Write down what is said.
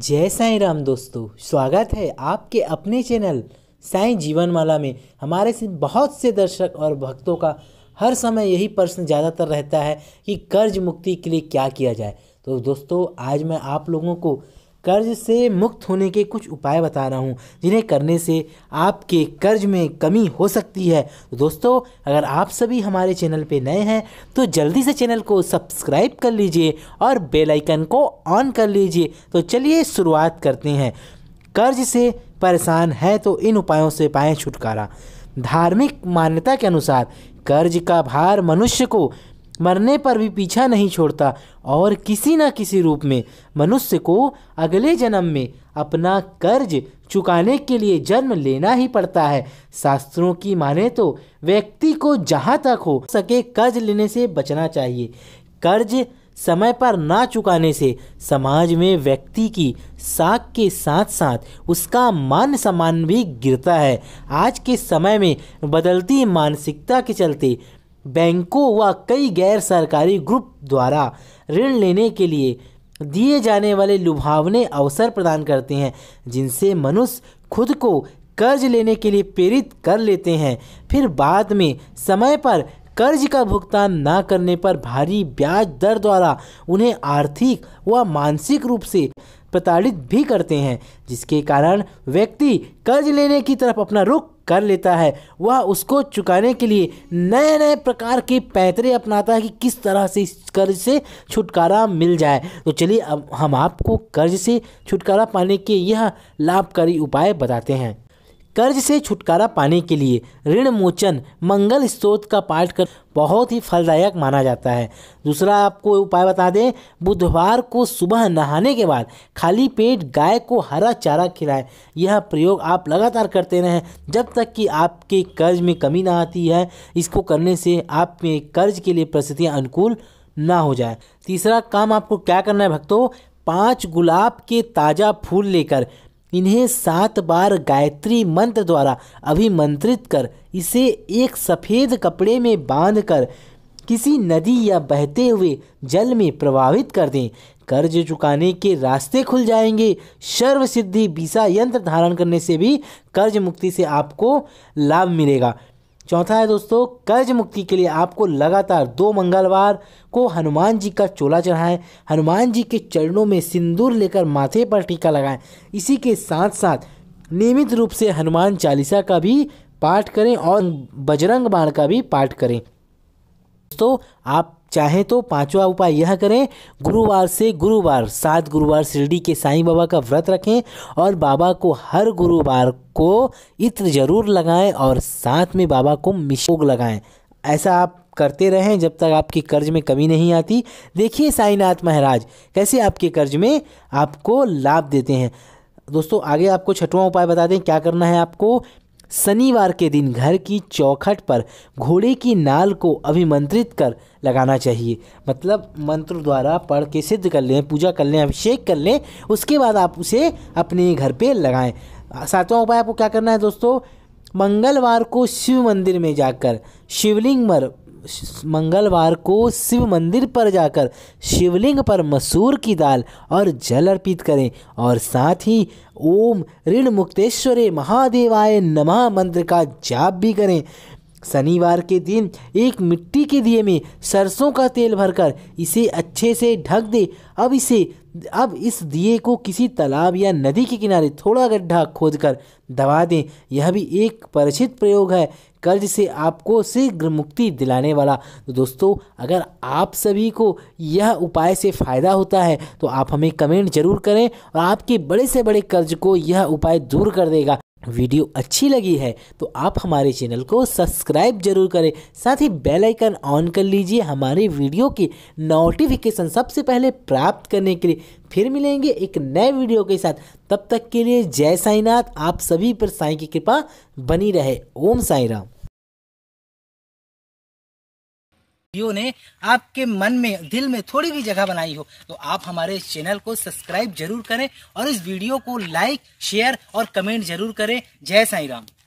जय साईं राम दोस्तों, स्वागत है आपके अपने चैनल साईं जीवनमाला में। हमारे से बहुत से दर्शक और भक्तों का हर समय यही प्रश्न ज़्यादातर रहता है कि कर्ज मुक्ति के लिए क्या किया जाए। तो दोस्तों, आज मैं आप लोगों को कर्ज से मुक्त होने के कुछ उपाय बता रहा हूं, जिन्हें करने से आपके कर्ज में कमी हो सकती है। तो दोस्तों, अगर आप सभी हमारे चैनल पे नए हैं तो जल्दी से चैनल को सब्सक्राइब कर लीजिए और बेल आइकन को ऑन कर लीजिए। तो चलिए शुरुआत करते हैं। कर्ज से परेशान है तो इन उपायों से पाएं छुटकारा। धार्मिक मान्यता के अनुसार कर्ज का भार मनुष्य को मरने पर भी पीछा नहीं छोड़ता और किसी न किसी रूप में मनुष्य को अगले जन्म में अपना कर्ज चुकाने के लिए जन्म लेना ही पड़ता है। शास्त्रों की माने तो व्यक्ति को जहाँ तक हो सके कर्ज लेने से बचना चाहिए। कर्ज समय पर ना चुकाने से समाज में व्यक्ति की साख के साथ साथ उसका मान सम्मान भी गिरता है। आज के समय में बदलती मानसिकता के चलते बैंकों व कई गैर सरकारी ग्रुप द्वारा ऋण लेने के लिए दिए जाने वाले लुभावने अवसर प्रदान करते हैं, जिनसे मनुष्य खुद को कर्ज लेने के लिए प्रेरित कर लेते हैं। फिर बाद में समय पर कर्ज का भुगतान ना करने पर भारी ब्याज दर द्वारा उन्हें आर्थिक व मानसिक रूप से प्रताड़ित भी करते हैं, जिसके कारण व्यक्ति कर्ज लेने की तरफ अपना रुख कर लेता है। वह उसको चुकाने के लिए नए नए प्रकार के पैंतरे अपनाता है कि किस तरह से इस कर्ज से छुटकारा मिल जाए। तो चलिए अब हम आपको कर्ज से छुटकारा पाने के यह लाभकारी उपाय बताते हैं। कर्ज से छुटकारा पाने के लिए ऋण मोचन मंगल स्तोत्र का पाठ कर बहुत ही फलदायक माना जाता है। दूसरा आपको उपाय बता दें, बुधवार को सुबह नहाने के बाद खाली पेट गाय को हरा चारा खिलाएं। यह प्रयोग आप लगातार करते रहें जब तक कि आपके कर्ज में कमी ना आती है। इसको करने से आप में कर्ज के लिए परिस्थितियाँ अनुकूल ना हो जाए। तीसरा काम आपको क्या करना है भक्तों, 5 गुलाब के ताज़ा फूल लेकर इन्हें 7 बार गायत्री मंत्र द्वारा अभिमंत्रित कर इसे एक सफ़ेद कपड़े में बांधकर किसी नदी या बहते हुए जल में प्रवाहित कर दें। कर्ज चुकाने के रास्ते खुल जाएंगे। सर्व सिद्धि बीसा यंत्र धारण करने से भी कर्ज मुक्ति से आपको लाभ मिलेगा। चौथा है दोस्तों, कर्ज मुक्ति के लिए आपको लगातार 2 मंगलवार को हनुमान जी का चोला चढ़ाएं। हनुमान जी के चरणों में सिंदूर लेकर माथे पर टीका लगाएं। इसी के साथ साथ नियमित रूप से हनुमान चालीसा का भी पाठ करें और बजरंग बाण का भी पाठ करें। दोस्तों, आप चाहें तो 5वां उपाय यह करें, गुरुवार से गुरुवार 7 गुरुवार शिरडी के साईं बाबा का व्रत रखें और बाबा को हर गुरुवार को इत्र जरूर लगाएं और साथ में बाबा को मिश्री लगाएं। ऐसा आप करते रहें जब तक आपके कर्ज में कमी नहीं आती। देखिए साईनाथ महाराज कैसे आपके कर्ज में आपको लाभ देते हैं। दोस्तों, आगे आपको 6वां उपाय बता दें क्या करना है आपको। शनिवार के दिन घर की चौखट पर घोड़े की नाल को अभिमंत्रित कर लगाना चाहिए। मतलब मंत्र द्वारा पढ़ के सिद्ध कर लें, पूजा कर लें, अभिषेक कर लें, उसके बाद आप उसे अपने घर पे लगाएं। 7वां उपाय आपको क्या करना है दोस्तों, मंगलवार को शिव मंदिर में जाकर मंगलवार को शिव मंदिर पर जाकर शिवलिंग पर मसूर की दाल और जल अर्पित करें और साथ ही ओम ऋण मुक्तेश्वरे महादेवाय नमः मंत्र का जाप भी करें। शनिवार के दिन एक मिट्टी के दिए में सरसों का तेल भरकर इसे अच्छे से ढक दे। अब इस दिए को किसी तालाब या नदी के किनारे थोड़ा गड्ढा खोदकर दबा दें। यह भी एक परिचित प्रयोग है कर्ज से आपको शीघ्र मुक्ति दिलाने वाला। तो दोस्तों, अगर आप सभी को यह उपाय से फ़ायदा होता है तो आप हमें कमेंट जरूर करें और आपके बड़े से बड़े कर्ज को यह उपाय दूर कर देगा। वीडियो अच्छी लगी है तो आप हमारे चैनल को सब्सक्राइब जरूर करें, साथ ही बेल आइकन ऑन कर लीजिए हमारे वीडियो की नोटिफिकेशन सबसे पहले प्राप्त करने के लिए। फिर मिलेंगे एक नए वीडियो के साथ, तब तक के लिए जय साईनाथ। आप सभी पर साईं की कृपा बनी रहे। ओम साईं राम। वीडियो ने आपके मन में दिल में थोड़ी भी जगह बनाई हो तो आप हमारे चैनल को सब्सक्राइब जरूर करें और इस वीडियो को लाइक शेयर और कमेंट जरूर करें। जय साईं राम।